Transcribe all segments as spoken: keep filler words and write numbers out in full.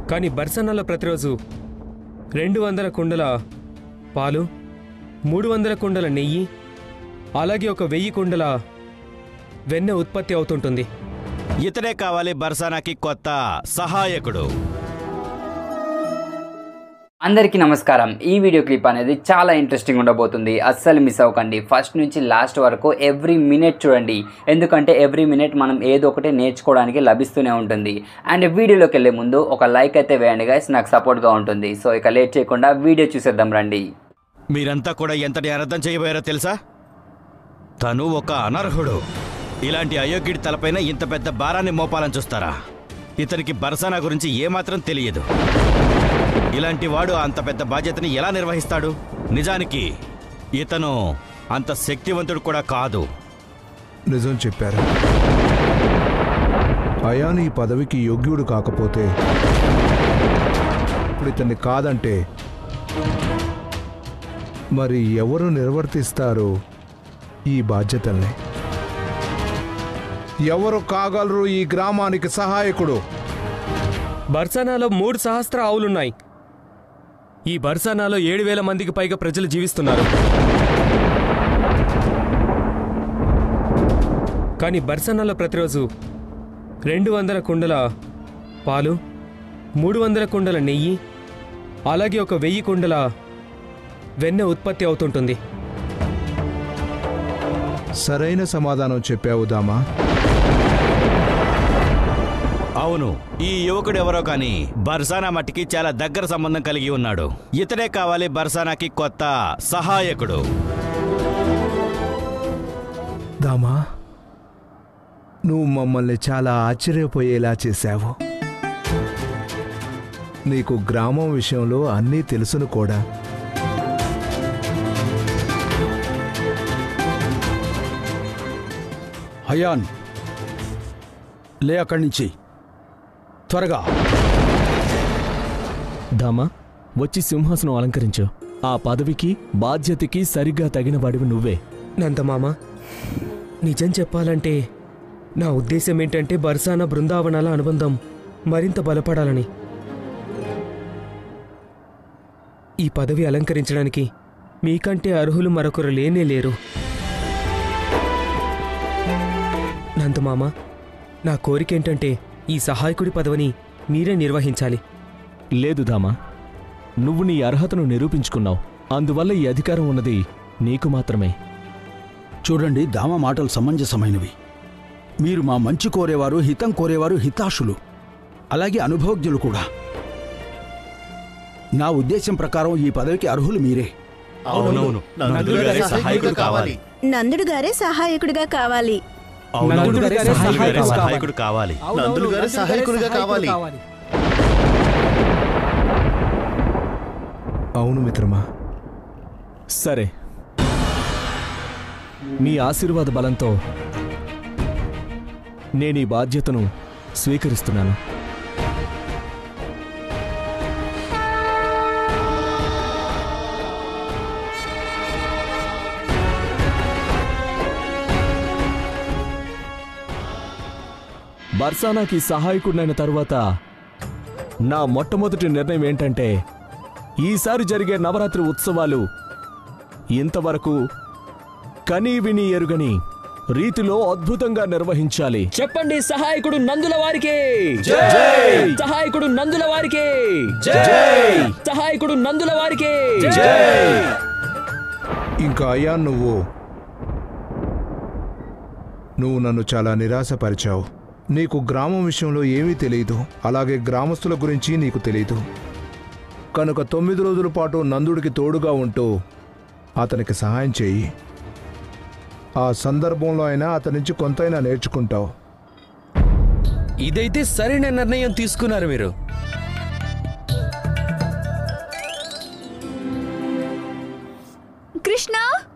కానీ బర్సనాలో ప్రతిరోజు రెండు వందల కుండల పాలు, మూడు వందల కుండల నెయ్యి, అలాగే ఒక వెయ్యి కుండల వెన్న ఉత్పత్తి అవుతుంటుంది. ఇతనే కావాలి బర్సానాకి కొత్త సహాయకుడు. అందరికీ నమస్కారం. ఈ వీడియో క్లిప్ అనేది చాలా ఇంట్రెస్టింగ్ ఉండబోతుంది, అస్సలు మిస్ అవ్వకండి. ఫస్ట్ నుంచి లాస్ట్ వరకు ఎవ్రీ మినిట్ చూడండి, ఎందుకంటే ఎవ్రీ మినిట్ మనం ఏదో ఒకటి నేర్చుకోవడానికి లభిస్తూనే ఉంటుంది. అండ్ వీడియోలోకి వెళ్ళే ముందు ఒక లైక్ అయితే వేయండి గైస్, నాకు సపోర్ట్గా ఉంటుంది. సో ఇక లేట్ చేయకుండా వీడియో చూసేద్దాం రండి. మీరంతా కూడా ఎంతటి అనర్థం చేయబోయారో తెలుసా? తను ఒక అనర్హుడు. ఇలాంటి అయోగ్యుడి తలపైన ఇంత పెద్ద భారాన్ని మోపాలని చూస్తారా? ఇతనికి బర్సానా గురించి ఏమాత్రం తెలియదు. ఇలాంటి వాడు అంత పెద్ద బాధ్యతని ఎలా నిర్వహిస్తాడు? నిజానికి ఇతను అంత శక్తివంతుడు కూడా కాదు. నిజం చెప్పారు. అయాన్ ఈ పదవికి యోగ్యుడు కాకపోతే ఇప్పుడు ఇతన్ని కాదంటే మరి ఎవరు నిర్వర్తిస్తారు ఈ బాధ్యతల్ని? ఎవరు కాగలరు ఈ గ్రామానికి సహాయకుడు? బర్సానాలో మూడు సహస్ర ఆవులున్నాయి. ఈ బర్సానాలో ఏడు వేల మందికి పైగా ప్రజలు జీవిస్తున్నారు. కానీ బర్సానాలో ప్రతిరోజు రెండు వందల కుండల పాలు, మూడు వందల కుండల నెయ్యి, అలాగే ఒక వెయ్యి కుండల వెన్న ఉత్పత్తి అవుతుంటుంది. సరైన సమాధానం చెప్పావు దామా. అవును, ఈ యువకుడు ఎవరో కానీ బర్సానా మట్టికి చాలా దగ్గర సంబంధం కలిగి ఉన్నాడు. ఇతనే కావాలి బర్సానాకి కొత్త సహాయకుడు. దామా, నువ్వు మమ్మల్ని చాలా ఆశ్చర్యపోయేలా చేశావు. నీకు గ్రామం విషయంలో అన్నీ తెలుసును కూడా. అయాన్, లే అక్కడి నుంచి త్వరగా. దామా, వచ్చి సింహాసనం అలంకరించు. ఆ పదవికి బాధ్యతకి సరిగ్గా తగిన వాడివి నువ్వే. నందమామ, నిజం చెప్పాలంటే నా ఉద్దేశం ఏంటంటే బర్సానా బృందావనాల అనుబంధం మరింత బలపడాలని. ఈ పదవి అలంకరించడానికి మీకంటే అర్హులు మరొకరు లేనే లేరు. నందమామ, నా కోరికేంటంటే ఈ సహాయకుడి పదవిని మీరే నిర్వహించాలి. లేదు దామా, నువ్వు నీ అర్హతను నిరూపించుకున్నావు. అందువల్ల ఈ అధికారం ఉన్నది నీకు మాత్రమే. చూడండి, దామ మాటలు సమంజసమైనవి. మీరు మా మంచి కోరేవారు, హితం కోరేవారు, హితాశులు, అలాగే అనుభవజ్ఞులు కూడా. నా ఉద్దేశం ప్రకారం ఈ పదవికి అర్హులు మీరే. అవునవును, నందుడు గారే సహాయకుడు కావాలి. నందుడు గారే సహాయకుడిగా కావాలి. సహాయకుడు కావాలి. నందుడు గారే సహాయకుడిగా కావాలి. అవును మిత్రమా. సరే, మీ ఆశీర్వాద బలంతో నేను ఈ బాధ్యతను స్వీకరిస్తున్నాను. బర్సానాకి సహాయకుడినైన తరువాత నా మొట్టమొదటి నిర్ణయం ఏంటంటే ఈసారి జరిగే నవరాత్రి ఉత్సవాలు ఇంతవరకు కనీ విని ఎరుగని రీతిలో అద్భుతంగా నిర్వహించాలి. చెప్పండి, సహాయకుడు నందుల వారికి, సహాయకుడు నందుల వారికి, సహాయకుడు నందుల వారికి. ఇంకా అయాన్, నువ్వు నువ్వు నన్ను చాలా నిరాశపరిచావు. నీకు గ్రామం విషయంలో ఏమీ తెలియదు, అలాగే గ్రామస్తుల గురించి నీకు తెలియదు. కనుక తొమ్మిది రోజుల పాటు నందుడికి తోడుగా ఉంటూ అతనికి సహాయం చేయి. ఆ సందర్భంలో అయినా అతని నుంచి కొంతైనా నేర్చుకుంటావు. ఇదైతే సరైన నిర్ణయం తీసుకున్నారు మీరు. కృష్ణ,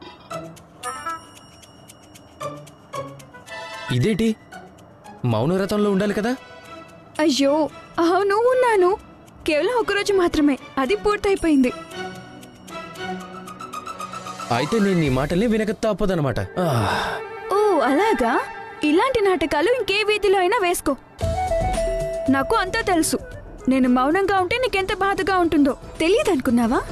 ఇదేంటి మౌనవ్రతంలో ఉండాలి కదా? అయ్యో అవును, ఉన్నాను. కేవలం ఒకరోజు మాత్రమే, అది పూర్తయిపోయింది. అయితే నేను నీ మాటల్ని వినక తప్పదనమాట. ఓ అలాగా? ఇలాంటి నాటకాలు ఇంకే వీధిలో అయినా వేసుకో, నాకు అంతా తెలుసు. నేను మౌనంగా ఉంటే నీకెంత బాధగా ఉంటుందో తెలియదు అనుకున్నావా?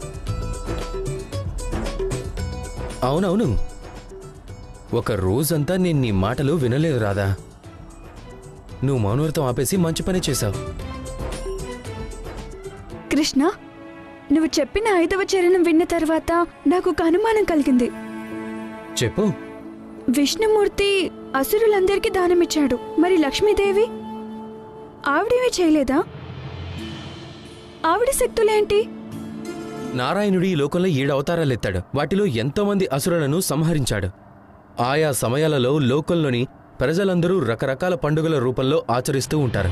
అవునవును, ఒక రోజంతా నేను నీ మాటలు వినలేదు రాధా. నువ్వు మౌనవ్రతం ఆపేసి మంచి పని చేశావు. కృష్ణ, నువ్వు చెప్పిన ఐదవ చరణం విన్న తర్వాత నాకు ఒక అనుమానం కలిగింది. చెప్పు. విష్ణుమూర్తి అసురులందరికీ దానమిచ్చాడు, మరి లక్ష్మీదేవి ఆవిడేమీ చేయలేదా? ఆవిడ శక్తులేంటి? నారాయణుడు ఈ లోకంలో ఏడు అవతారాలెత్తాడు. వాటిలో ఎంతోమంది అసురులను సంహరించాడు. ఆయా సమయాలలో లోకంలోని ప్రజలందరూ రకరకాల పండుగల రూపంలో ఆచరిస్తూ ఉంటారు.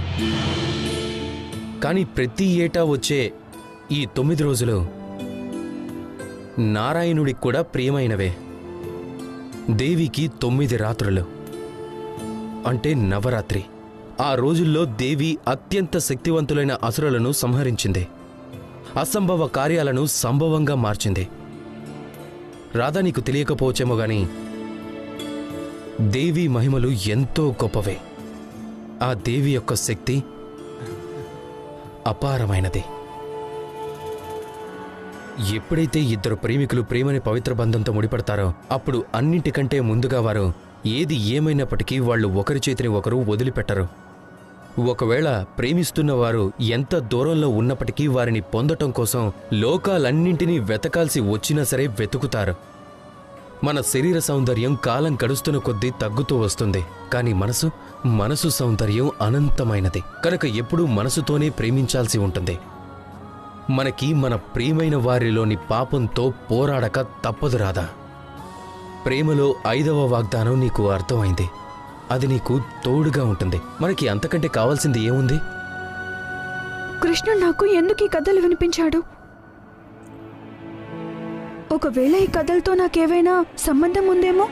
కానీ ప్రతి ఏటా వచ్చే ఈ తొమ్మిది రోజులు నారాయణుడికి కూడా ప్రియమైనవే. దేవికి తొమ్మిది రాత్రులు అంటే నవరాత్రి. ఆ రోజుల్లో దేవి అత్యంత శక్తివంతులైన అసురులను సంహరించింది. అసంభవ కార్యాలను సంభవంగా మార్చింది. రాధా, నీకు తెలియకపోవచ్చేమో గాని దేవి మహిమలు ఎంతో గొప్పవే. ఆ దేవి యొక్క శక్తి అపారమైనది. ఎప్పుడైతే ఇద్దరు ప్రేమికులు ప్రేమని పవిత్ర బంధంతో ముడిపడతారో అప్పుడు అన్నింటికంటే ముందుగా వారు ఏది ఏమైనప్పటికీ వాళ్ళు ఒకరి చేతిని ఒకరు వదిలిపెట్టరు. ఒకవేళ ప్రేమిస్తున్న వారు ఎంత దూరంలో ఉన్నప్పటికీ వారిని పొందటం కోసం లోకాలన్నింటినీ వెతకాల్సి వచ్చినా సరే వెతుకుతారు. మన శరీర సౌందర్యం కాలం గడుస్తున్న కొద్దీ తగ్గుతూ వస్తుంది. కానీ మనసు మనసు సౌందర్యం అనంతమైనది. కనుక ఎప్పుడూ మనసుతోనే ప్రేమించాల్సి ఉంటుంది. మనకి మన ప్రియమైన వారిలోని పాపంతో పోరాడక తప్పదు రాదా. ప్రేమలో ఐదవ వాగ్దానం నీకు అర్థమైంది. అది నీకు తోడుగా ఉంటుంది. మనకి అంతకంటే కావాల్సింది ఏముంది? కృష్ణుడు నాకు ఎందుకు ఈ కథలు వినిపించాడు? ఒకవేళ ఈ కథలతో నాకేవైనా సంబంధం ఉందేమో?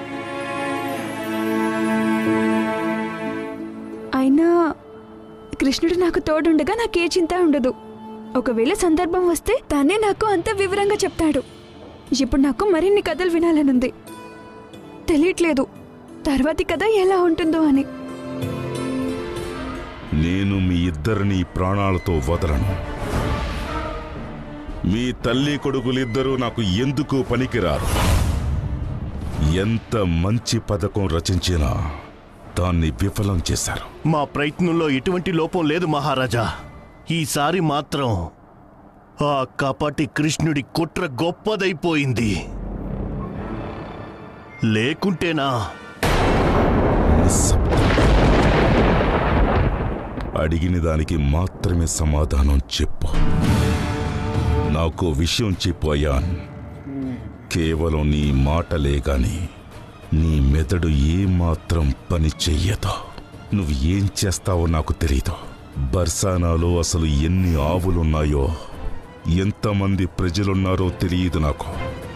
అయినా కృష్ణుడు నాకు తోడుండగా నాకే చింత ఉండదు. ఒకవేళ సందర్భం వస్తే తానే నాకు అంత వివరంగా చెప్తాడు. ఇప్పుడు నాకు మరిన్ని కథలు వినాలనుంది. తెలియట్లేదు తర్వాతి కథ ఎలా ఉంటుందో అని. నేను మీ ఇద్దరిని ప్రాణాలతో వదలను. మీ తల్లి కొడుకులిద్దరూ నాకు ఎందుకు పనికిరారు. ఎంత మంచి పథకం రచించినా దాన్ని విఫలం చేశారు. మా ప్రయత్నంలో ఎటువంటి లోపం లేదు మహారాజా. ఈసారి మాత్రం ఆ కపటి కృష్ణుడి కుట్ర గొప్పదైపోయింది. లేకుంటేనా? అడిగిన దానికి మాత్రమే సమాధానం చెప్పు. నాకు విషయం చెప్పు అయాన్. కేవలం నీ మాటలే గాని నీ మెదడు ఏమాత్రం పని చెయ్యదు. నువ్వు ఏం చేస్తావో నాకు తెలీదు. బర్సానాలో అసలు ఎన్ని ఆవులున్నాయో, ఎంతమంది ప్రజలున్నారో తెలియదు నాకు.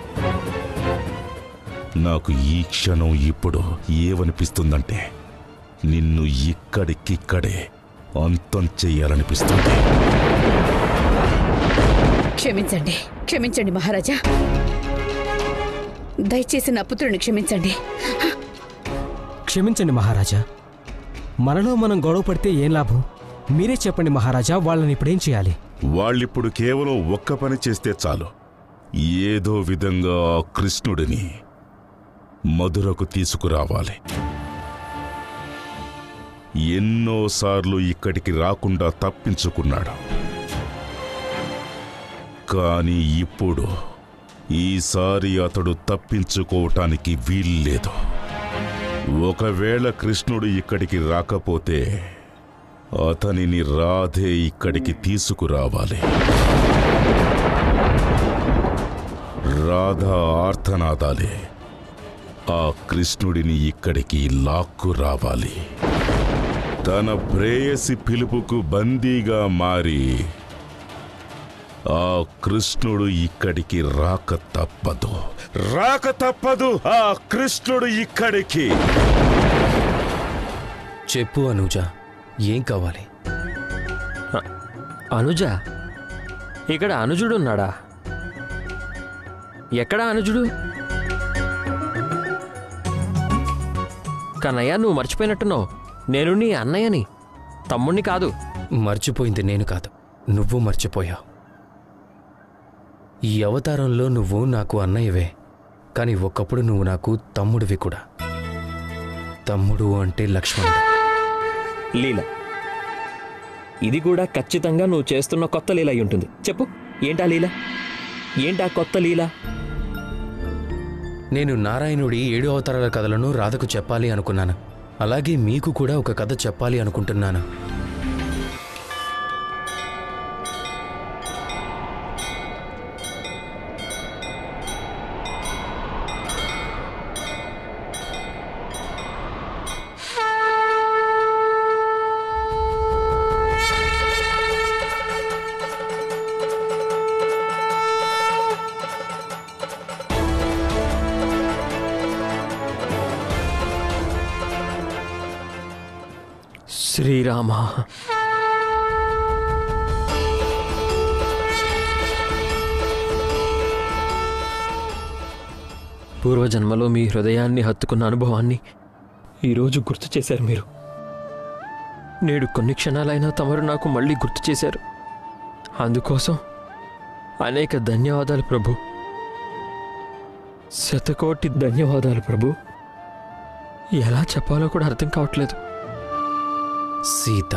నాకు ఈ క్షణం ఇప్పుడు ఏమనిపిస్తుందంటే నిన్ను ఇక్కడికిక్కడే అంతం చెయ్యాలనిపిస్తుంది. క్షమించండి, క్షమించండి మహారాజా. దయచేసి నా పుత్రుని క్షమించండి. క్షమించండి మహారాజా. మనలో మనం గొడవ పడితే ఏం లాభం? మీరే చెప్పండి మహారాజా, వాళ్ళని ఇప్పుడేం చేయాలి? వాళ్ళిప్పుడు కేవలం ఒక్క పని చేస్తే చాలు. ఏదో విధంగా ఆ కృష్ణుడిని మధురకు తీసుకురావాలి. ఎన్నోసార్లు ఇక్కడికి రాకుండా తప్పించుకున్నాడు. కానీ ఇప్పుడు ఈసారి అతడు తప్పించుకోవటానికి వీల్లేదు. ఒకవేళ కృష్ణుడు ఇక్కడికి రాకపోతే అతనిని రాధే ఇక్కడికి తీసుకురావాలి. రాధా ఆర్తనాదాలే ఆ కృష్ణుడిని ఇక్కడికి లాక్కు రావాలి. తన ప్రేయసి పిలుపుకు బందీగా మారి ఆ కృష్ణుడు ఇక్కడికి రాక తప్పదు. రాక తప్పదు ఆ కృష్ణుడు ఇక్కడికి. చెప్పు అనుజ, ఏం కావాలి? అనుజ? ఇక్కడ అనుజుడు ఉన్నాడా? ఎక్కడా అనుజుడు? కన్నయ్య, నువ్వు మర్చిపోయినట్టున్నావు. నేను నీ అన్నయ్యని, తమ్ముణ్ణి కాదు. మర్చిపోయింది నేను కాదు, నువ్వు మర్చిపోయావు. ఈ అవతారంలో నువ్వు నాకు అన్నయ్యవే, కానీ ఒకప్పుడు నువ్వు నాకు తమ్ముడివి కూడా. తమ్ముడు అంటే లక్ష్మణుడు. లీల, ఇది కూడా ఖచ్చితంగా నువ్వు చేస్తున్న కొత్త లీల అయి ఉంటుంది. చెప్పు, ఏంటా లీల? ఏంటా కొత్త లీల? నేను నారాయణుడి ఏడు అవతారాల కథలను రాధకు చెప్పాలి అనుకున్నాను. అలాగే మీకు కూడా ఒక కథ చెప్పాలి అనుకుంటున్నాను. శ్రీరామ, పూర్వజన్మలో మీ హృదయాన్ని హత్తుకున్న అనుభవాన్ని ఈరోజు గుర్తు చేశారు మీరు. నేడు కొన్ని క్షణాలైనా తమరు నాకు మళ్ళీ గుర్తు చేశారు. అందుకోసం అనేక ధన్యవాదాలు ప్రభు. శతకోటి ధన్యవాదాలు ప్రభు. ఎలా చెప్పాలో కూడా అర్థం కావట్లేదు. సీత,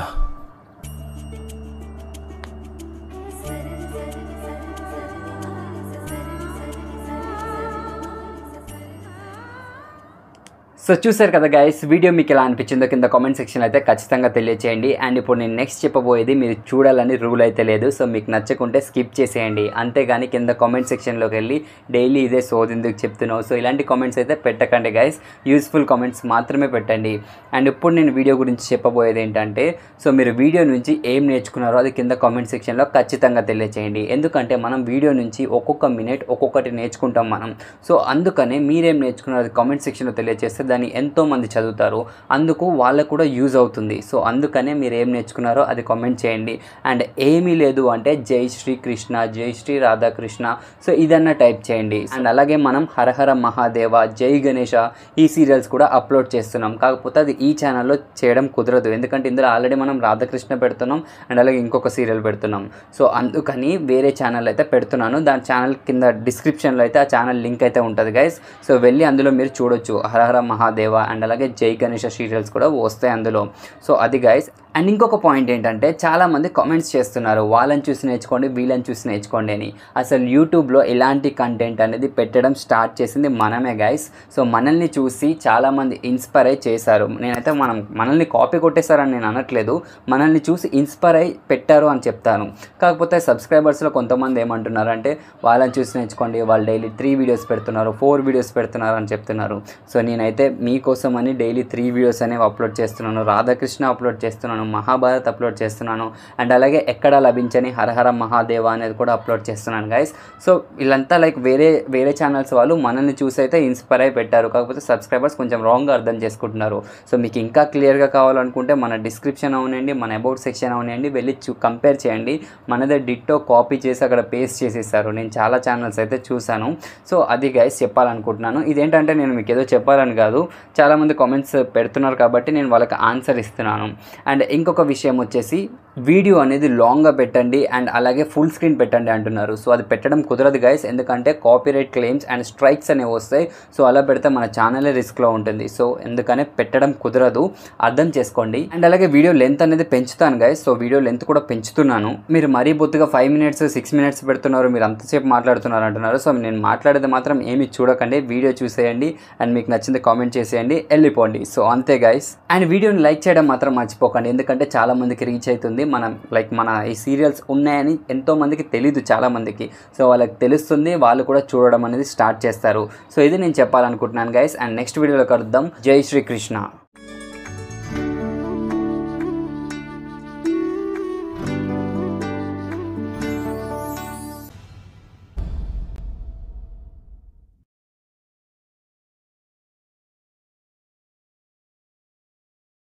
సో చూసారు కదా గైస్, వీడియో మీకు ఎలా అనిపించిందో కింద కామెంట్ సెక్షన్ అయితే ఖచ్చితంగా తెలియచేయండి. అండ్ ఇప్పుడు నేను నెక్స్ట్ చెప్పబోయేది మీరు చూడాలని రూల్ అయితే లేదు. సో మీకు నచ్చకుంటే స్కిప్ చేసేయండి. అంతేగాని కింద కామెంట్ సెక్షన్లోకి వెళ్ళి డైలీ ఇదే సోది ఎందుకు చెప్తున్నావు, సో ఇలాంటి కామెంట్స్ అయితే పెట్టకండి గైస్. యూస్ఫుల్ కామెంట్స్ మాత్రమే పెట్టండి. అండ్ ఇప్పుడు నేను వీడియో గురించి చెప్పబోయేది ఏంటంటే, సో మీరు వీడియో నుంచి ఏం నేర్చుకున్నారో అది కింద కామెంట్ సెక్షన్లో ఖచ్చితంగా తెలియచేయండి. ఎందుకంటే మనం వీడియో నుంచి ఒక్కొక్క మినిట్ ఒక్కొక్కటి నేర్చుకుంటాం మనం. సో అందుకనే మీరేం నేర్చుకున్నారో అది కామెంట్ సెక్షన్లో తెలియజేస్తే దాన్ని ఎంతోమంది చదువుతారు, అందుకు వాళ్ళకు కూడా యూజ్ అవుతుంది. సో అందుకనే మీరు ఏం నేర్చుకున్నారో అది కామెంట్ చేయండి. అండ్ ఏమీ లేదు అంటే జై శ్రీ కృష్ణ, జై శ్రీ రాధాకృష్ణ, సో ఇదన్నా టైప్ చేయండి. అండ్ అలాగే మనం హరహర మహాదేవ, జై గణేష ఈ సీరియల్స్ కూడా అప్లోడ్ చేస్తున్నాం. కాకపోతే అది ఈ ఛానల్లో చేయడం కుదరదు, ఎందుకంటే ఇందులో ఆల్రెడీ మనం రాధాకృష్ణ పెడుతున్నాం అండ్ అలాగే ఇంకొక సీరియల్ పెడుతున్నాం. సో అందుకని వేరే ఛానల్ అయితే పెడుతున్నాను. దాని ఛానల్ కింద డిస్క్రిప్షన్లో అయితే ఆ ఛానల్ లింక్ అయితే ఉంటుంది గైస్. సో వెళ్ళి అందులో మీరు చూడొచ్చు. హరహర మహాదేవ అండ్ అలాగే జై గణేష సీరియల్స్ కూడా వస్తాయి అందులో. సో అది గైస్. అండ్ ఇంకొక పాయింట్ ఏంటంటే, చాలామంది కామెంట్స్ చేస్తున్నారు వాళ్ళని చూసి నేర్చుకోండి, వీళ్ళని చూసి నేర్చుకోండి అని. అసలు యూట్యూబ్లో ఇలాంటి కంటెంట్ అనేది పెట్టడం స్టార్ట్ చేసింది మనమే గైస్. సో మనల్ని చూసి చాలామంది ఇన్స్పైర్ అయి చేశారు. నేనైతే మనం మనల్ని కాపీ కొట్టేశారని నేను అనట్లేదు, మనల్ని చూసి ఇన్స్పైర్ అయి పెట్టారు అని చెప్తాను. కాకపోతే సబ్స్క్రైబర్స్లో కొంతమంది ఏమంటున్నారు అంటే, వాళ్ళని చూసి నేర్చుకోండి, వాళ్ళు డైలీ త్రీ వీడియోస్ పెడుతున్నారు, ఫోర్ వీడియోస్ పెడుతున్నారు అని చెప్తున్నారు. సో నేనైతే మీకోసం అని డైలీ త్రీ వీడియోస్ అనేవి అప్లోడ్ చేస్తున్నాను. రాధాకృష్ణ అప్లోడ్ చేస్తున్నాను, మహాభారత్ అప్లోడ్ చేస్తున్నాను అండ్ అలాగే ఎక్కడ లభించని హరహర మహాదేవ అనేది కూడా అప్లోడ్ చేస్తున్నాను గైస్. సో వీళ్ళంతా లైక్ వేరే వేరే ఛానల్స్ వాళ్ళు మనల్ని చూసి అయితే ఇన్స్పైర్ అయి పెట్టారు. కాకపోతే సబ్స్క్రైబర్స్ కొంచెం రాంగ్గా అర్థం చేసుకుంటున్నారు. సో మీకు ఇంకా క్లియర్గా కావాలనుకుంటే మన డిస్క్రిప్షన్ అవునండి, మన అబౌట్ సెక్షన్ అవునండి, వెళ్ళి చూ కంపేర్ చేయండి. మనదే డిట్టో కాపీ చేసి అక్కడ పేస్ట్ చేసేస్తారు. నేను చాలా ఛానల్స్ అయితే చూశాను. సో అది గైస్ చెప్పాలనుకుంటున్నాను. ఇదేంటంటే నేను మీకు ఏదో చెప్పాలని కాదు, చాలామంది కామెంట్స్ పెడుతున్నారు కాబట్టి నేను వాళ్ళకి ఆన్సర్ ఇస్తున్నాను. అండ్ ఇంకొక విషయం వచ్చేసి, వీడియో అనేది లాంగ్గా పెట్టండి అండ్ అలాగే ఫుల్ స్క్రీన్ పెట్టండి అంటున్నారు. సో అది పెట్టడం కుదరదు గైస్, ఎందుకంటే కాపీరైట్ క్లెయిమ్స్ అండ్ స్ట్రైక్స్ అనేవి వస్తాయి. సో అలా పెడితే మన ఛానలే రిస్క్లో ఉంటుంది. సో ఎందుకనే పెట్టడం కుదరదు, అర్థం చేసుకోండి. అండ్ అలాగే వీడియో లెంత్ అనేది పెంచుతాను గైస్. సో వీడియో లెంత్ కూడా పెంచుతున్నాను. మీరు మరీ బొత్తుగా ఫైవ్ మినిట్స్ సిక్స్ మినిట్స్ పెడుతున్నారు, మీరు అంతసేపు మాట్లాడుతున్నారు అంటున్నారు. సో నేను మాట్లాడేది మాత్రం ఏమి చూడకండి, వీడియో చూసేయండి అండ్ మీకు నచ్చింది కామెంట్ చేసేయండి, వెళ్ళిపోండి. సో అంతే గైస్. అండ్ వీడియోని లైక్ చేయడం మాత్రం మర్చిపోకండి, ఎందుకంటే చాలా మందికి రీచ్ అవుతుంది. మనం లైక్ మన ఈ సీరియల్స్ ఉన్నాయని ఎంతో మందికి తెలీదు చాలా మందికి. సో వాళ్ళకి తెలుస్తుంది, వాళ్ళు కూడా చూడడం అనేది స్టార్ట్ చేస్తారు. సో ఇది నేను చెప్పాలనుకుంటున్నాను గైస్. అండ్ నెక్స్ట్ వీడియోలో కలుద్దాం. జై శ్రీకృష్ణ.